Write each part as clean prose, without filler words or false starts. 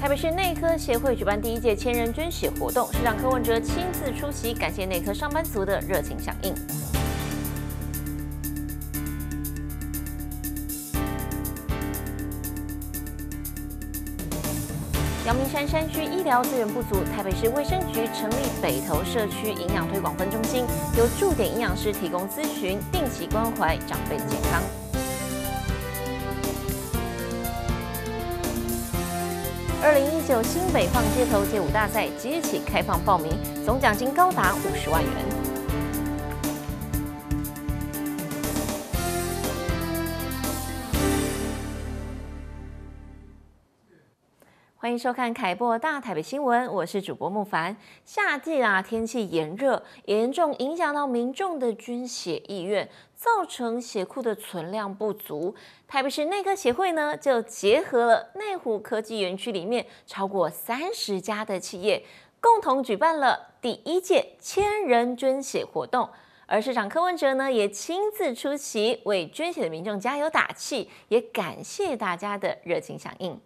台北市内科协会举办第1届千人捐血活动，市长柯文哲亲自出席，感谢内科上班族的热情响应。阳明山山区医疗资源不足，台北市卫生局成立北投社区营养推广分中心，由驻点营养师提供咨询，定期关怀长辈的健康。2019新北放街头街舞大赛即日起开放报名，总奖金高达50万元。欢迎收看凯播大台北新闻，我是主播木凡。夏季天气炎热，严重影响到民众的捐血意愿，造成血库的存量不足。台北市内科协会呢，就结合了内湖科技园区里面超过30家的企业，共同举办了第1届千人捐血活动。而市长柯文哲呢，也亲自出席，为捐血的民众加油打气，也感谢大家的热情响应。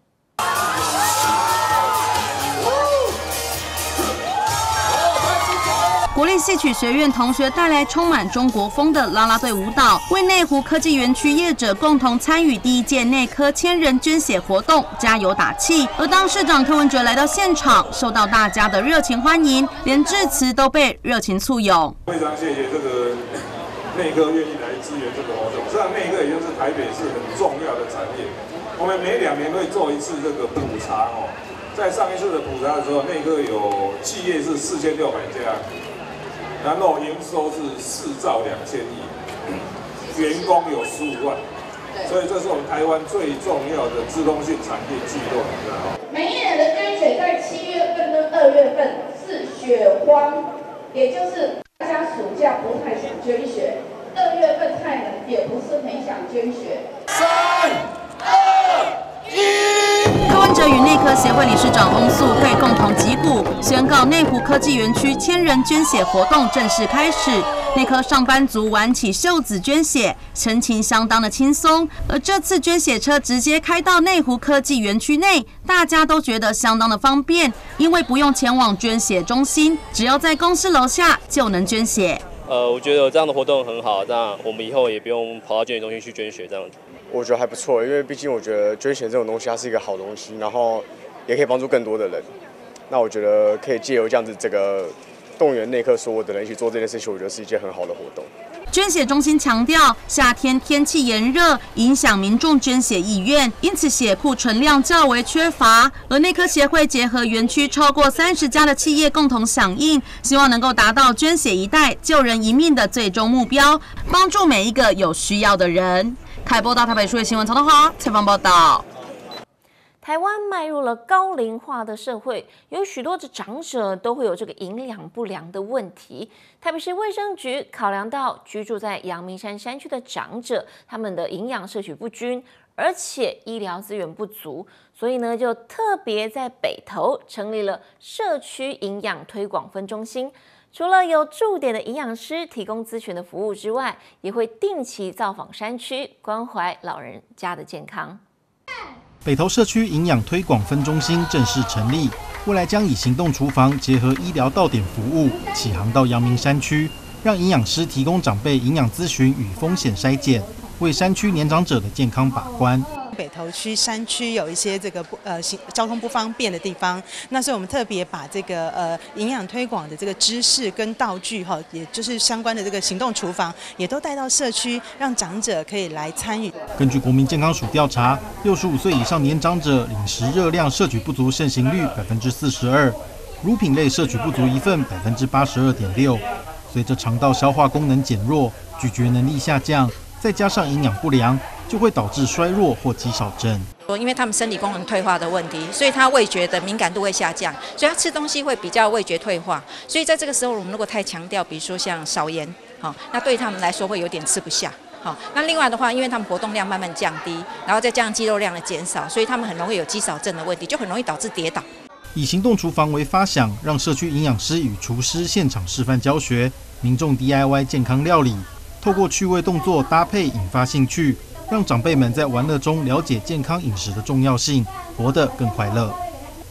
国立戏曲学院同学带来充满中国风的啦啦队舞蹈，为内湖科技园区业者共同参与第1届内科千人捐血活动加油打气。而当市长柯文哲来到现场，受到大家的热情欢迎，连致辞都被热情簇拥。 非常谢谢这个内科愿意来支援这个活动。实际上，内科已经是台北市很重要的产业。我们每2年会做一次这个普查哦，在上一次的普查的时候，内科有企业是4600家，然后营收是4兆2000亿，员工有15万，所以这是我们台湾最重要的资通讯产业聚落，你知道吗？ 每一年的捐血在7月份跟2月份是血荒，也就是大家暑假不太想捐血，2月份太冷，也不是很想捐血。 柯文哲与内科协会理事长翁素慧共同击鼓，宣告内湖科技园区千人捐血活动正式开始。内科上班族挽起袖子捐血，神情相当的轻松。而这次捐血车直接开到内湖科技园区内，大家都觉得相当的方便，因为不用前往捐血中心，只要在公司楼下就能捐血。 我觉得这样的活动很好，这样我们以后也不用跑到捐血中心去捐血这样子。 我觉得还不错，因为毕竟我觉得捐血这种东西它是一个好东西，然后也可以帮助更多的人。那我觉得可以借由这样子这个动员内科所有的人一起做这件事情，我觉得是一件很好的活动。 捐血中心强调，夏天天气炎热，影响民众捐血意愿，因此血库存量较为缺乏。而内科协会结合园区超过30家的企业共同响应，希望能够达到捐血一代救人一命的最终目标，帮助每一个有需要的人。凯播大台北数位新闻曹德华采访报道。 台湾迈入了高龄化的社会，有许多的长者都会有这个营养不良的问题。台北市卫生局考量到居住在阳明山山区的长者，他们的营养摄取不均，而且医疗资源不足，所以呢，就特别在北投成立了社区营养推广分中心。除了有驻点的营养师提供咨询的服务之外，也会定期造访山区，关怀老人家的健康。 北投社区营养推广分中心正式成立，未来将以行动厨房结合医疗到点服务，启航到阳明山区，让营养师提供长辈营养咨询与风险筛检，为山区年长者的健康把关。 北投区山区有一些这个交通不方便的地方，那所以我们特别把这个营养推广的这个知识跟道具哈，也就是相关的这个行动厨房，也都带到社区，让长者可以来参与。 根据国民健康署调查，65岁以上年长者饮食热量摄取不足盛行率42%，乳品类摄取不足一份82.6%。随着肠道消化功能减弱，咀嚼能力下降，再加上营养不良，就会导致衰弱或肌少症。 因为他们生理功能退化的问题，所以他味觉的敏感度会下降，所以他吃东西会比较味觉退化。所以在这个时候，我们如果太强调，比如说像少盐，那对他们来说会有点吃不下。那另外的话，因为他们活动量慢慢降低，然后再加上肌肉量的减少，所以他们很容易有肌少症的问题，就很容易导致跌倒。 以行动厨房为发想，让社区营养师与厨师现场示范教学，民众 DIY 健康料理，透过趣味动作搭配引发兴趣，让长辈们在玩乐中了解健康饮食的重要性，活得更快乐。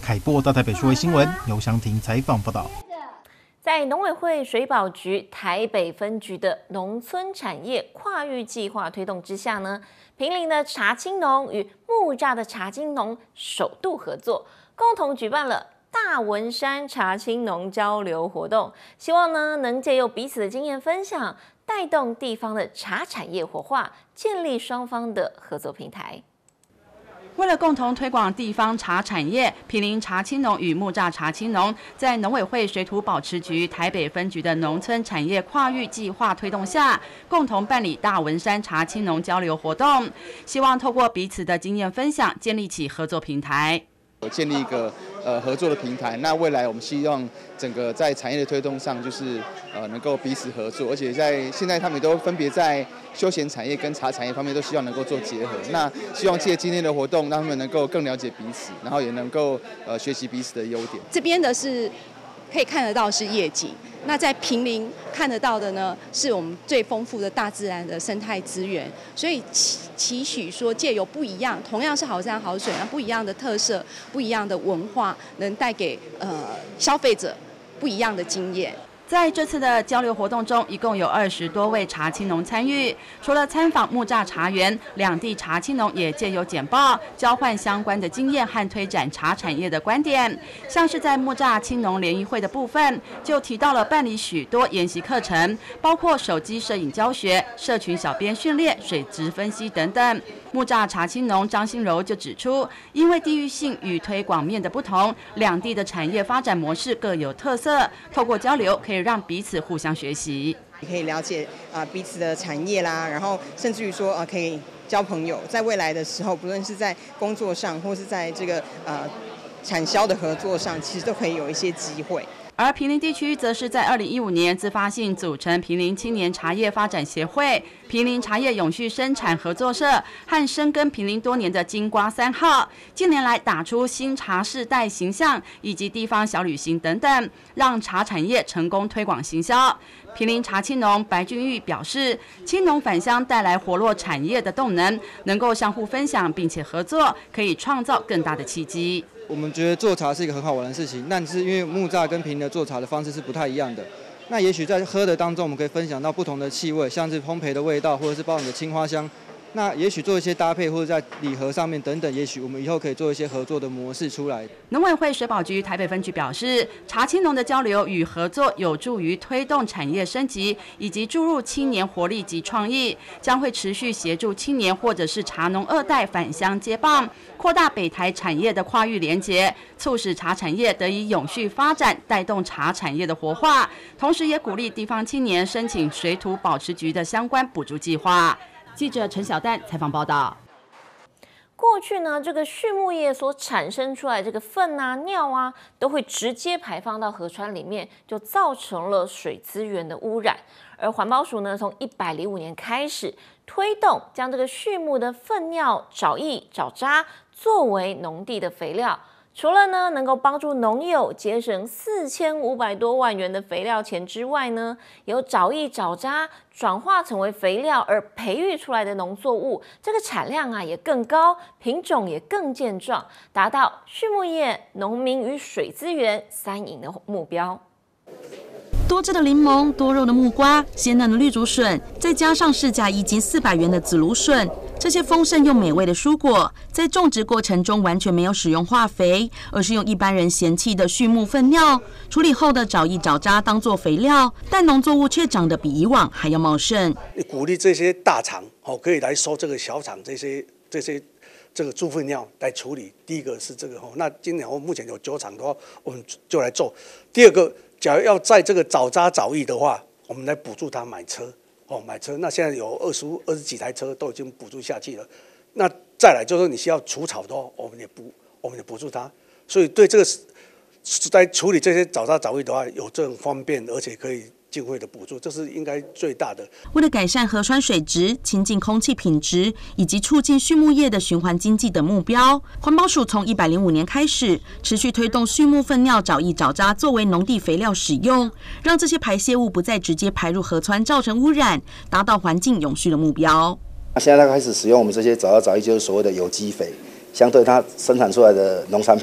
凯擘大台北数位新闻由祥廷采访报道。 在农委会水保局台北分局的农村产业跨域计划推动之下呢，坪林的茶青农与木栅的茶青农首度合作，共同举办了大文山茶青农交流活动，希望呢能借由彼此的经验分享，带动地方的茶产业活化，建立双方的合作平台。 为了共同推广地方茶产业，坪林茶青农与木栅茶青农在农委会水土保持局台北分局的农村产业跨域计划推动下，共同办理大文山茶青农交流活动，希望透过彼此的经验分享，建立起合作平台。 建立一个合作的平台，那未来我们希望整个在产业的推动上，就是能够彼此合作，而且现在他们都分别在休闲产业跟茶产业方面都希望能够做结合。那希望借今天的活动，让他们能够更了解彼此，然后也能够学习彼此的优点。 这边的是可以看得到是夜景，那在坪林看得到的呢，是我们最丰富的大自然的生态资源，所以期许说借由不一样，同样是好山好水，不一样的特色、不一样的文化，能带给消费者不一样的经验。 在这次的交流活动中，一共有20多位茶青农参与。除了参访木栅茶园，两地茶青农也借由简报交换相关的经验和推展茶产业的观点。像是在木栅青农联谊会的部分，就提到了办理许多研习课程，包括手机摄影教学、社群小编训练、水质分析等等。木栅茶青农张新柔就指出，因为地域性与推广面的不同，两地的产业发展模式各有特色，透过交流可以让彼此互相学习， 可以了解彼此的产业啦，然后甚至于说可以交朋友，在未来的时候，不论是在工作上或是在这个产销的合作上，其实都可以有一些机会。 而坪林地区则是在2015年自发性组成坪林青年茶叶发展协会、坪林茶叶永续生产合作社和深耕坪林多年的金瓜3号，近年来打出新茶世代形象以及地方小旅行等等，让茶产业成功推广行销。坪林茶青农白俊玉表示，青农返乡带来活络产业的动能，能够相互分享并且合作，可以创造更大的契机。 我们觉得做茶是一个很好玩的事情，但是因为木栅跟坪林的做茶的方式是不太一样的。那也许在喝的当中，我们可以分享到不同的气味，像是烘焙的味道，或者是包含的青花香。那也许做一些搭配，或者在礼盒上面等等，也许我们以后可以做一些合作的模式出来。 农委会水保局台北分局表示，茶青农的交流与合作有助于推动产业升级，以及注入青年活力及创意，将会持续协助青年或者是茶农2代返乡接棒，扩大北台产业的跨域连结，促使茶产业得以永续发展，带动茶产业的活化，同时也鼓励地方青年申请水土保持局的相关补助计划。记者陈小丹采访报道。 过去呢，这个畜牧业所产生出来这个粪啊、尿啊，都会直接排放到河川里面，就造成了水资源的污染。而环保署呢，从105年开始推动，将这个畜牧的粪尿、沼液、沼渣作为农地的肥料。除了呢能够帮助农友节省4500多万元的肥料钱之外呢，由沼液、沼渣转化成为肥料而培育出来的农作物，这个产量啊也更高，品种也更健壮，达到畜牧业、农民与水资源3赢的目标。 多汁的柠檬、多肉的木瓜、鲜嫩的绿竹笋，再加上市价1斤400元的紫芦笋，这些丰盛又美味的蔬果，在种植过程中完全没有使用化肥，而是用一般人嫌弃的畜牧粪尿处理后的沼液、沼渣当作肥料，但农作物却长得比以往还要茂盛。 鼓励这些大厂可以来收这个小厂这些这个猪粪尿来处理。第一个是这个那今年我目前有9厂的话，我们就来做。第二个，假如要在这个沼渣沼液的话，我们来补助他买车。买车，那现在有20几台车都已经补助下去了。那再来就是你需要除草的话，我们也补助他。所以对这个在处理这些沼渣沼液的话，有这种方便，而且可以经费的补助，这是应该最大的。 为了改善河川水质、清净空气品质以及促进畜牧业的循环经济等目标，环保署从105年开始，持续推动畜牧粪尿、沼液、沼渣作为农地肥料使用，让这些排泄物不再直接排入河川，造成污染，达到环境永续的目标。 现在开始使用我们这些沼渣沼液，就是所谓的有机肥，相对它生产出来的农产品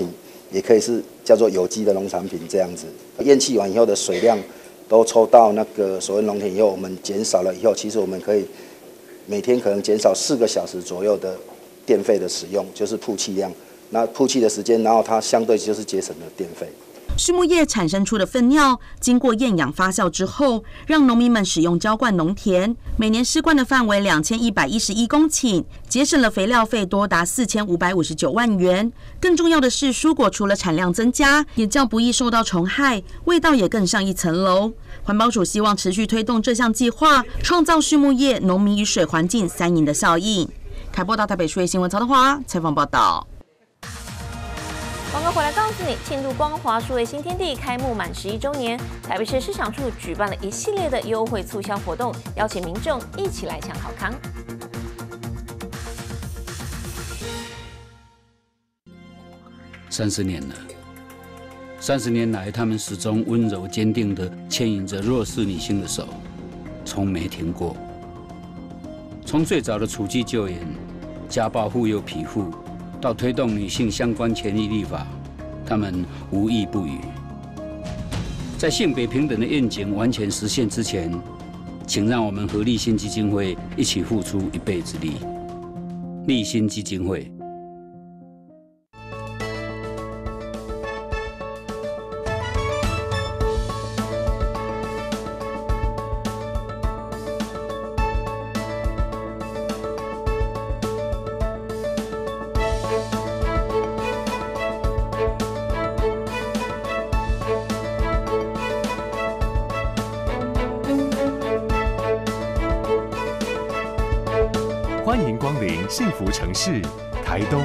也可以是叫做有机的农产品这样子。验气完以后的水量都抽到那个所谓农田以后，我们减少了以后，其实我们可以每天可能减少4个小时左右的电费的使用，就是曝气量。那曝气的时间，然后它相对就是节省了电费。 畜牧业产生出的粪尿，经过厌氧发酵之后，让农民们使用浇灌农田，每年施灌的范围2111公顷，节省了肥料费多达4559万元。更重要的是，蔬果除了产量增加，也较不易受到虫害，味道也更上一层楼。环保署希望持续推动这项计划，创造畜牧业、农民与水环境3赢的效应。凯播大台北数位新闻曹德华采访报道。 广告回来告诉你，庆祝光华数位新天地开幕满11周年，台北市市场处举办了一系列的优惠促销活动，邀请民众一起来抢好康。 30年了，30年来，他们始终温柔坚定地牵引着弱势女性的手，从没停过。从最早的处机救援、家暴妇幼匹妇，到推动女性相关权益立法，他们无一不语。在性别平等的愿景完全实现之前，请让我们和立新基金会一起付出一臂之力。立新基金会。 欢迎光临幸福城市台东。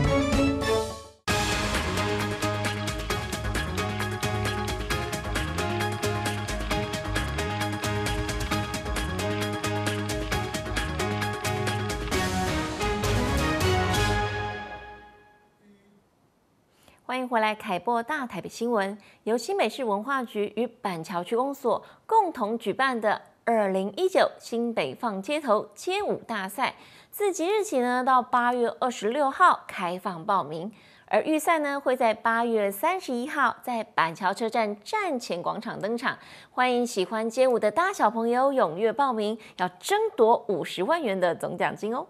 欢迎回来，凯播大台北新闻由新北市文化局与板桥区公所共同举办的2019新北放街头街舞大赛，自即日起呢到8月26号开放报名，而预赛呢会在8月31号在板桥车站站前广场登场。欢迎喜欢街舞的大小朋友踊跃报名，要争夺50万元的总奖金哦。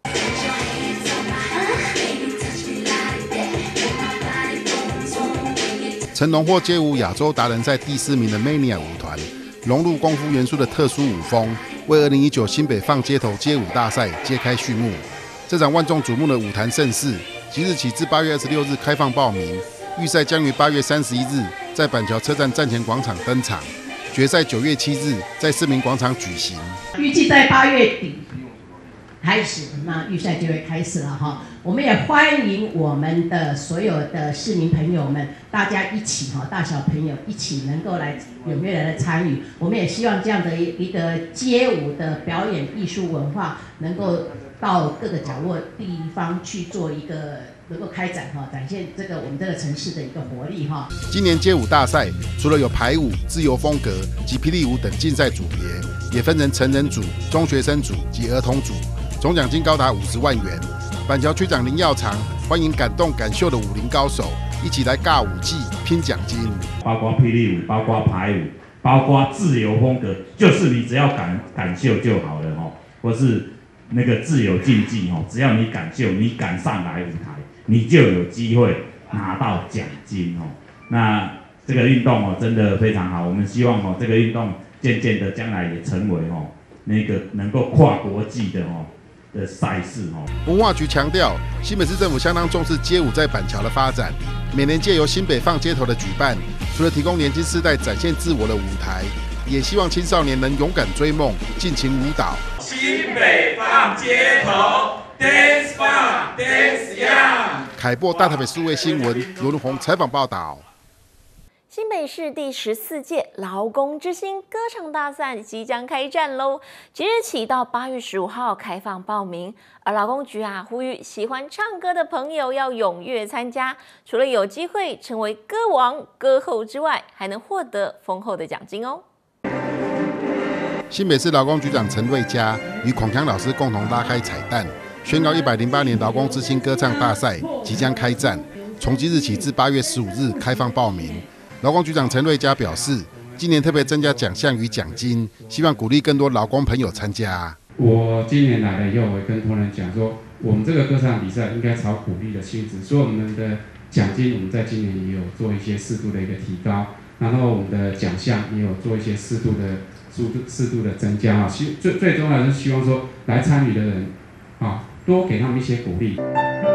曾荣获街舞亚洲达人赛第4名的 Mania 舞团，融入功夫元素的特殊舞风，为2019新北放街头街舞大赛揭开序幕。这场万众瞩目的舞坛盛事，即日起至8月26日开放报名，预赛将于8月31日在板桥车站站前广场登场，决赛9月7日在市民广场举行。 预计在8月底开始，那预赛就会开始了哈。我们也欢迎我们的所有的市民朋友们，大家一起哈，大小朋友一起能够来踊跃来参与。我们也希望这样的一个街舞的表演艺术文化，能够到各个角落地方去做一个能够开展哈，展现这个我们这个城市的一个活力哈。 今年街舞大赛除了有排舞、自由风格及霹雳舞等竞赛组别，也分成成人组、中学生组及儿童组，总奖金高达50万元。板桥区长林耀长欢迎敢动敢秀的武林高手一起来尬舞技拼奖金， 包括霹雳舞，包括排舞，包括自由风格，就是你只要敢秀就好了哈，或是那个自由竞技哈，只要你敢秀，你敢上来舞台，你就有机会拿到奖金哦。那这个运动哦真的非常好，我们希望哦这个运动渐渐的将来也成为哦那个能够跨国际的哦。的赛事哦， 文化局强调，新北市政府相当重视街舞在板桥的发展。每年借由新北放街头的举办，除了提供年轻世代展现自我的舞台，也希望青少年能勇敢追梦，尽情舞蹈。 新北放街头 ，Dance Fun Dance Young。 凯播大台北数位新闻罗荣宏采访报道。 新北市第14届劳工之星歌唱大赛即将开战喽！即日起到8月15号开放报名，而劳工局呼吁喜欢唱歌的朋友要踊跃参加，除了有机会成为歌王、歌后之外，还能获得丰厚的奖金哦。 新北市劳工局长陈瑞佳与孔强老师共同拉开彩蛋，宣告108年劳工之星歌唱大赛即将开战。 从即日起至8月15日开放报名。劳工局长陈瑞佳表示，今年特别增加奖项与奖金，希望鼓励更多劳工朋友参加。 我今年来了以后，我也跟同仁讲说，我们这个歌唱比赛应该朝鼓励的性质，所以我们的奖金我们在今年也有做一些适度的一个提高，然后我们的奖项也有做一些适度的增加啊。最重要的是希望说来参与的人啊，多给他们一些鼓励。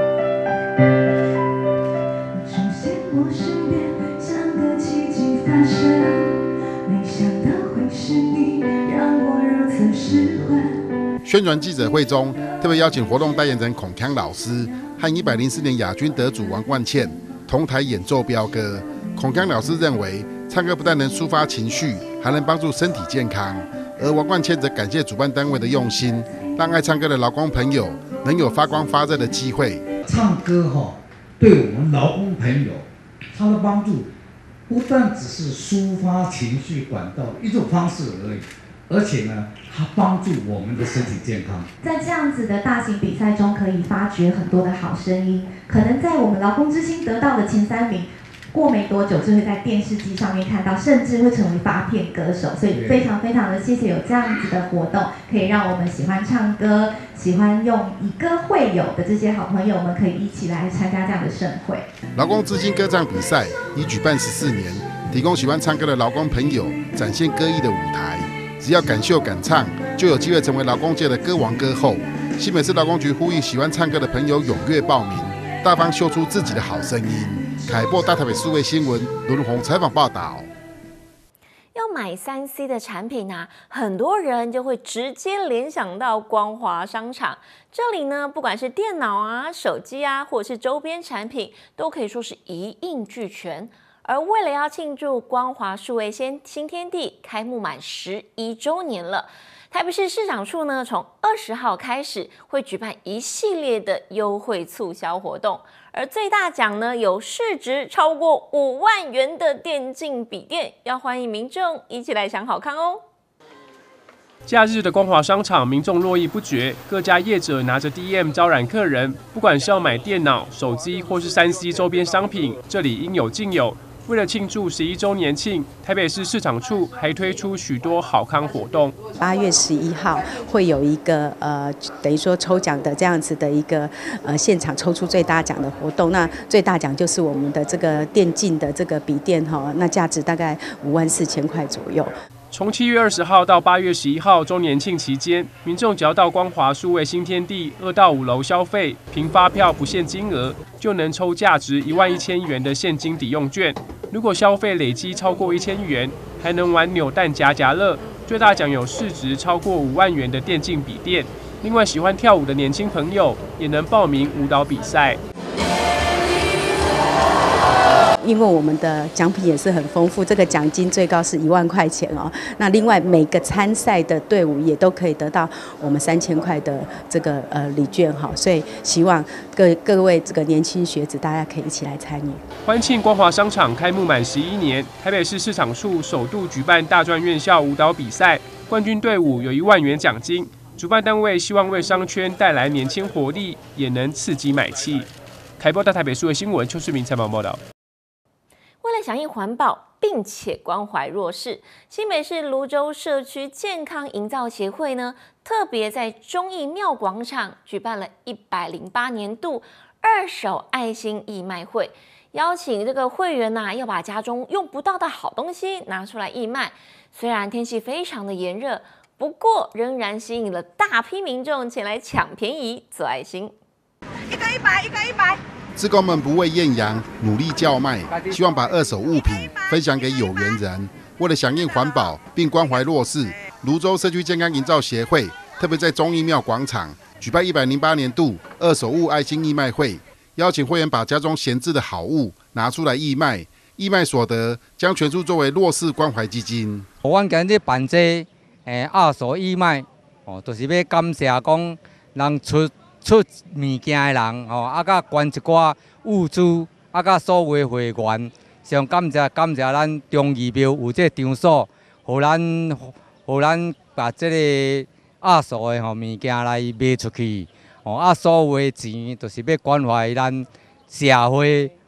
我身边像个奇迹发生，没想到会是你，让我如此失魂。 宣传记者会中，特别邀请活动代言人孔锵老师和104年亚军得主王冠茜同台演奏飙歌。孔锵老师认为，唱歌不但能抒发情绪，还能帮助身体健康。而王冠茜则感谢主办单位的用心，让爱唱歌的劳工朋友能有发光发热的机会。 唱歌对我们劳工朋友，它的帮助不但只是抒发情绪管道一种方式而已，而且呢，它帮助我们的身体健康。 在这样子的大型比赛中，可以发掘很多的好声音，可能在我们劳工之星得到的前3名，过没多久就会在电视机上面看到，甚至会成为发片歌手。所以非常非常的谢谢有这样子的活动，可以让我们喜欢唱歌、喜欢用以歌会友的这些好朋友们，可以一起来参加这样的盛会。 劳工之星歌唱比赛已举办14年，提供喜欢唱歌的劳工朋友展现歌艺的舞台。只要敢秀敢唱，就有机会成为劳工界的歌王歌后。新北市劳工局呼吁喜欢唱歌的朋友踊跃报名，大方秀出自己的好声音。凯擘大台北数位新闻伦宏采访报道。 要买3C 的产品啊，很多人就会直接联想到光华商场。这里呢，不管是电脑啊、手机啊，或者是周边产品，都可以说是一应俱全。而为了要庆祝光华数位新天地开幕满11周年了，台北市市长处呢，从20号开始会举办一系列的优惠促销活动，而最大奖呢有市值超过5万元的电竞笔电，要欢迎民众一起来抢好康哦。 假日的光华商场，民众络绎不绝，各家业者拿着 DM 招揽客人，不管是要买电脑、手机或是3C 周边商品，这里应有尽有。为了庆祝11周年庆，台北市市场处还推出许多好康活动。 8月11号会有一个等于说抽奖的这样子的一个现场抽出最大奖的活动。那最大奖就是我们的这个电竞的这个笔电那价值大概54000块左右。 从7月20号到8月11号周年庆期间，民众只要到光华数位新天地2到5楼消费，凭发票不限金额，就能抽价值11000元的现金抵用券。如果消费累积超过1000元，还能玩扭蛋夹夹乐。最大奖有市值超过5万元的电竞笔电。另外，喜欢跳舞的年轻朋友也能报名舞蹈比赛。 因为我们的奖品也是很丰富，这个奖金最高是1万块钱哦。那另外每个参赛的队伍也都可以得到我们3000块的这个礼券哈，所以希望各位这个年轻学子大家可以一起来参与。 欢庆光华商场开幕满11年，台北市市场处首度举办大专院校舞蹈比赛，冠军队伍有1万元奖金。主办单位希望为商圈带来年轻活力，也能刺激买气。凯擘大台北数位新闻邱世明采访报道。 为了响应环保，并且关怀弱势，新北市蘆洲社区健康营造协会呢，特别在忠义庙广场举办了108年度2手爱心义卖会，邀请这个会员要把家中用不到的好东西拿出来义卖。虽然天气非常的炎热，不过仍然吸引了大批民众前来抢便宜做爱心。 一个100，一个100。 志工们不畏艳阳，努力叫卖，希望把2手物品分享给有缘人。为了响应环保并关怀弱势，蘆洲社区健康营造协会特别在忠义庙广场举办108年度2手物爱心义卖会，邀请会员把家中闲置的好物拿出来义卖，义卖所得将全数作为弱势关怀基金。 我今日办这2手义卖，就是要感谢讲人出物件的人，甲捐一寡物资，甲所有的会员，上感谢咱忠义庙有这场所，互咱把这个2手的物件来卖出去，所有的钱就是要关怀咱社会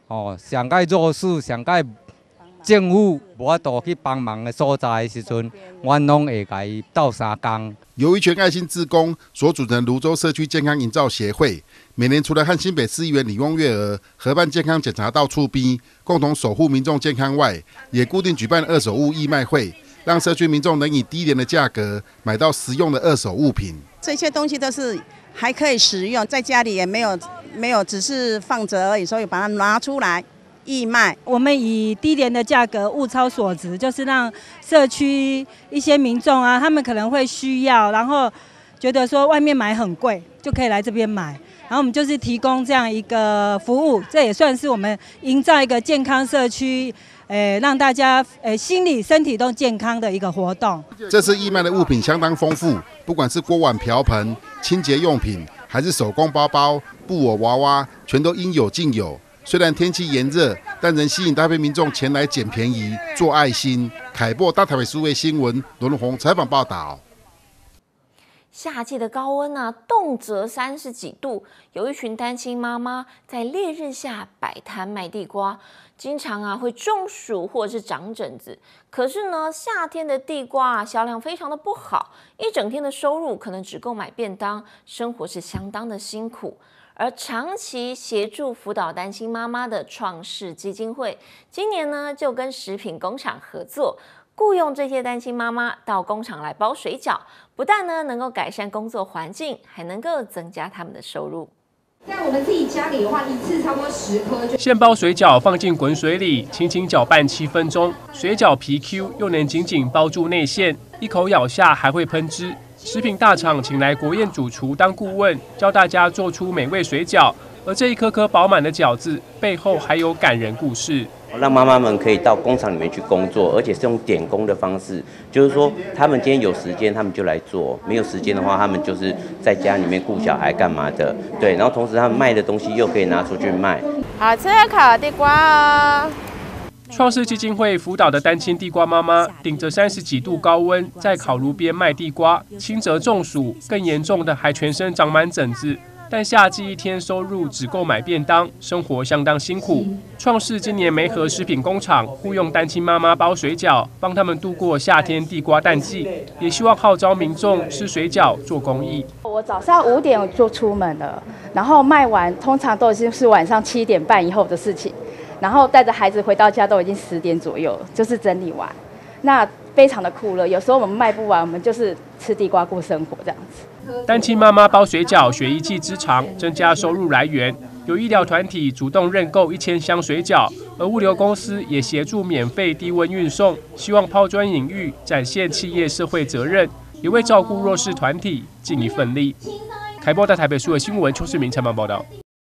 上届弱势、上届政府无法度去帮忙的所在的时阵，阮拢会甲伊斗相共。 由一群爱心志工所组成泸州社区健康营造协会，每年除了和新北市议员李翁月娥合办健康检查到处逼，共同守护民众健康外，也固定举办二手物义卖会，让社区民众能以低廉的价格买到实用的二手物品。 这些东西都是还可以使用，在家里也没有只是放着而已，所以把它拿出来义卖。 我们以低廉的价格物超所值，就是让社区一些民众啊，他们可能会需要，然后觉得说外面买很贵，就可以来这边买。然后我们就是提供这样一个服务，这也算是我们营造一个健康社区，让大家心理身体都健康的一个活动。 这次义卖的物品相当丰富，不管是锅碗瓢盆、清洁用品，还是手工包包、布偶娃娃，全都应有尽有。虽然天气炎热，但仍吸引大批民众前来捡便宜、做爱心。凯播大台北数位新闻伦宏采访报道。 夏季的高温啊，动辄30几度，有一群单亲妈妈在烈日下摆摊卖地瓜，经常啊会中暑或者是长疹子。可是呢，夏天的地瓜啊销量非常的不好，一整天的收入可能只够买便当，生活是相当的辛苦。而长期协助辅导单亲妈妈的创世基金会，今年呢就跟食品工厂合作，雇用这些单亲妈妈到工厂来包水饺，不但呢能够改善工作环境，还能够增加他们的收入。 在我们自己家里的话，一次差不多10颗就。 现包水饺放进滚水里，轻轻搅拌7分钟，水饺皮 Q 又能紧紧包住内馅，一口咬下还会喷汁。食品大厂请来国宴主厨当顾问，教大家做出美味水饺。而这一颗颗饱满的饺子背后还有感人故事， 让妈妈们可以到工厂里面去工作，而且是用点工的方式，就是说他们今天有时间他们就来做，没有时间的话他们就是在家里面顾小孩干嘛的，对，然后同时他们卖的东西又可以拿出去卖。 好吃的烤地瓜哦。 创世基金会辅导的单亲地瓜妈妈，顶着30几度高温，在烤炉边卖地瓜，轻则中暑，更严重的还全身长满疹子。但夏季一天收入只够买便当，生活相当辛苦。创世今年梅河食品工厂雇用单亲妈妈包水饺，帮他们度过夏天地瓜淡季，也希望号召民众吃水饺做公益。 我早上5点就出门了，然后卖完，通常都已经是晚上7点半以后的事情。然后带着孩子回到家都已经10点左右，就是整理完，那非常的酷热。有时候我们卖不完，我们就是吃地瓜过生活这样子。 单亲妈妈包水饺，学一技之长，增加收入来源。有医疗团体主动认购1000箱水饺，而物流公司也协助免费低温运送，希望抛砖引玉，展现企业社会责任，也为照顾弱势团体尽一份力。凯播大台北数位新闻邱世明采访报道。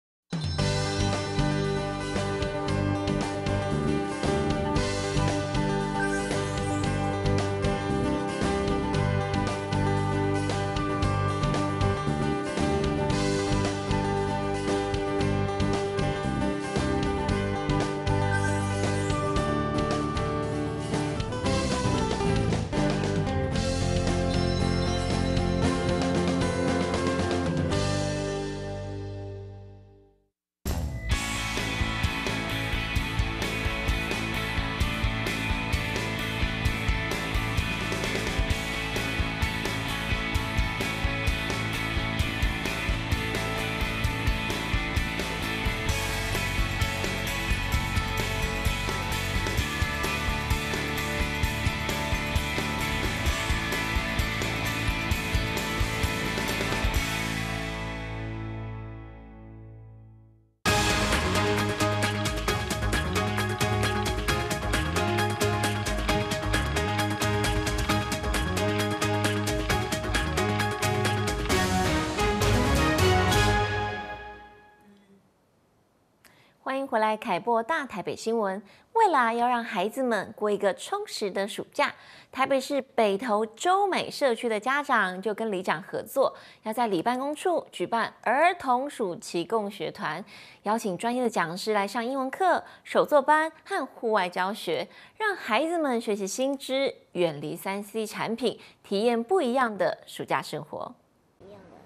欢迎回来，凯播大台北新闻。为了要让孩子们过一个充实的暑假，台北市北投洲美社区的家长就跟里长合作，要在里办公处举办儿童暑期共学团，邀请专业的讲师来上英文课、手作班和户外教学，让孩子们学习新知，远离3C 产品，体验不一样的暑假生活。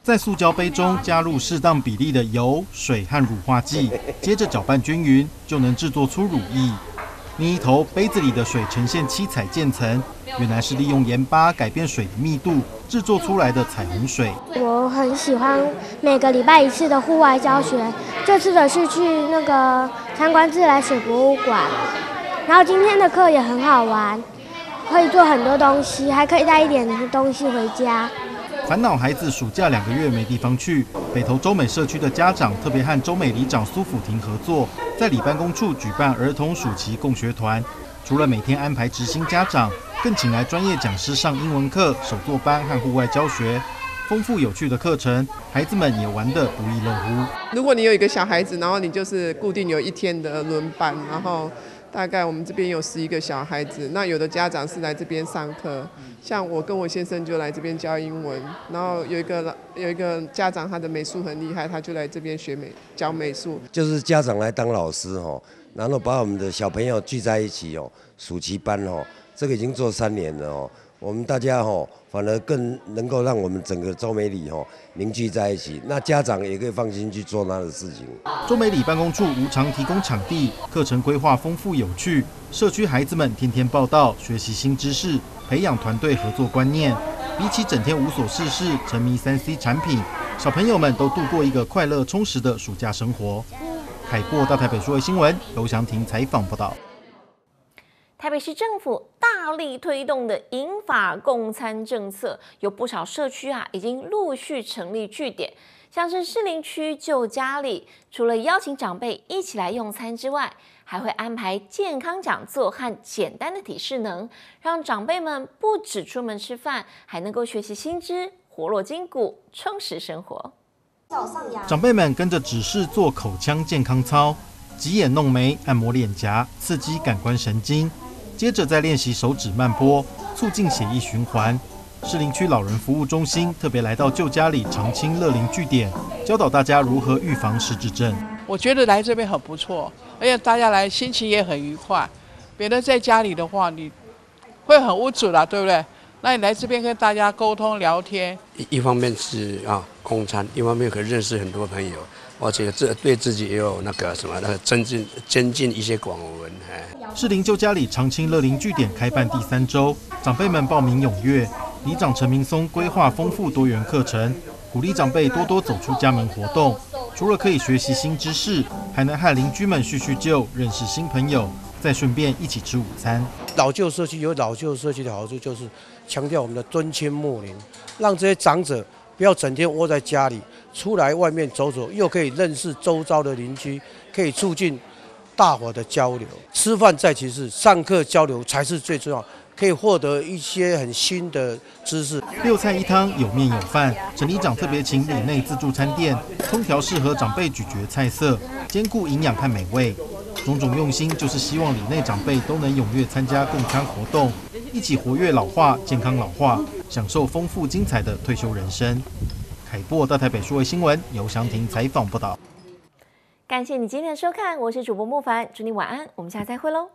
在塑胶杯中加入适当比例的油、水和乳化剂，接着搅拌均匀，就能制作出乳液。另一头，杯子里的水呈现七彩渐层，原来是利用盐巴改变水的密度，制作出来的彩虹水。 我很喜欢每个礼拜一次的户外教学，这次的是去那个参观自来水博物馆，然后今天的课也很好玩，可以做很多东西，还可以带一点东西回家。 烦恼孩子暑假2个月没地方去，北投洲美社区的家长特别和洲美里长苏辅廷合作，在里办公处举办儿童暑期共学团。除了每天安排执行家长，更请来专业讲师上英文课、手作班和户外教学，丰富有趣的课程，孩子们也玩得不亦乐乎。 如果你有一个小孩子，然后你就是固定有1天的轮班，然后大概我们这边有11个小孩子，那有的家长是来这边上课，像我跟我先生就来这边教英文，然后有一个家长他的美术很厉害，他就来这边教美术。 就是家长来当老师然后把我们的小朋友聚在一起暑期班这个已经做3年了我们大家反而更能够让我们整个洲美里凝聚在一起，那家长也可以放心去做他的事情。 洲美里办公处无偿提供场地，课程规划丰富有趣，社区孩子们天天报到，学习新知识，培养团队合作观念。比起整天无所事事、沉迷3C 产品，小朋友们都度过一个快乐充实的暑假生活。凯擘大台北数位新闻刘翔庭采访报道。 台北市政府大力推动的银发共餐政策，有不少社区已经陆续成立据点，像是士林区旧家里，除了邀请长辈一起来用餐之外，还会安排健康讲座和简单的体适能，让长辈们不只出门吃饭，还能够学习新知，活络筋骨，充实生活。 长辈们跟着指示做口腔健康操，挤眼弄眉，按摩脸颊，刺激感官神经。接着再练习手指慢拨，促进血液循环。士林区老人服务中心特别来到旧家里长青乐龄据点，教导大家如何预防失智症。 我觉得来这边很不错，而且大家来心情也很愉快。别人在家里的话，你会很无助啦，对不对？那你来这边跟大家沟通聊天， 一方面是共餐，一方面可以认识很多朋友，而且这对自己也有增进一些广文。 士林旧家里长青乐龄据点开办第3周，长辈们报名踊跃。里长陈明松规划丰富多元课程，鼓励长辈多多走出家门活动。除了可以学习新知识，还能和邻居们叙叙旧，认识新朋友，再顺便一起吃午餐。 老旧社区有老旧社区的好处，就是强调我们的敦亲睦邻，让这些长者不要整天窝在家里，出来外面走走，又可以认识周遭的邻居，可以促进大伙的交流。吃饭在其次，上课交流才是最重要，可以获得一些很新的知识。 6菜1汤，有面有饭。陈里长特别请里内自助餐店烹调适合长辈咀嚼菜色，兼顾营养和美味。种种用心，就是希望里内长辈都能踊跃参加共餐活动，一起活跃老化、健康老化，享受丰富精彩的退休人生。凯擘大台北数位新闻由翔庭采访报道。 感谢你今天的收看，我是主播莫凡，祝你晚安，我们下次再会喽。